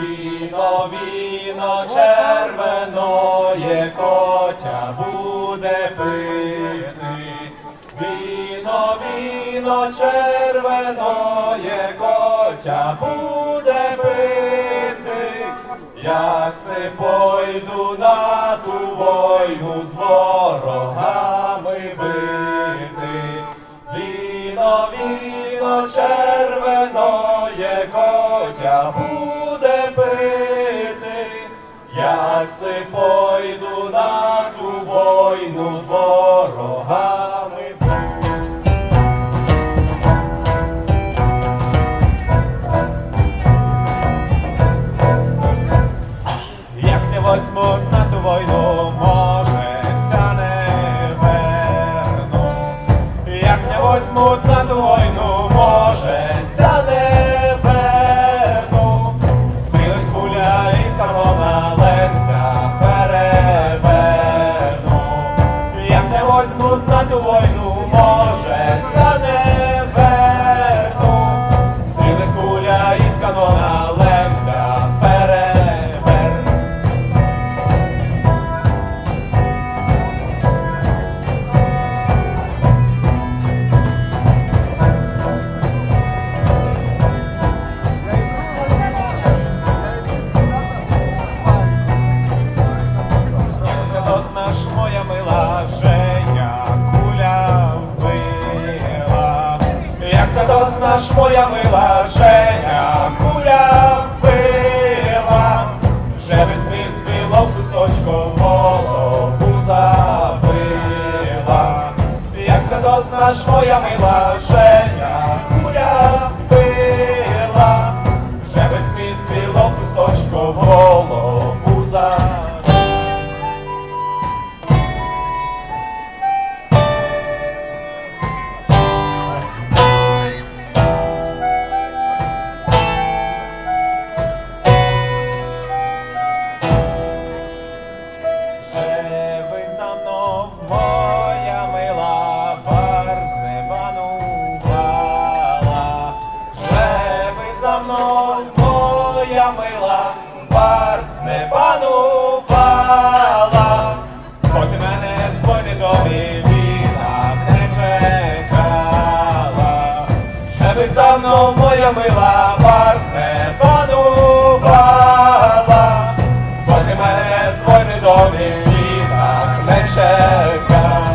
Віно, віно червоноє котя буде пити. Віно, віно червоноє котя буде пити. Як се пойду на ту войну з ворогами бити. Віно, віно червоноє котя буде пити. Як се пойду на ту войну з ворогами бити. Як не возьмуть на ту войну, може ся не верну. Як не возьмуть на ту войну, може ся не верну. Стрілить куля із канона, ленця переверну. Як не возьмуть на ту войну, може ся не верну. Стрілить куля із канона, ленця переверну. Моя мила Женя куля вбила. Як Садос наш, моя мила Женя куля вбила. Вже весь світ збіло хусточком голову забила. Як Садос наш, моя мила Женя куля вбила. Вже весь світ збіло хусточком голову забила. Моя мила бар з неба нувала. Живи за мною, моя мила бар з неба нувала. Поки мене з війни домі війна не чекала. Живи за мною, моя мила бар з неба нувала. Поки мене з війни домі війна не чекала.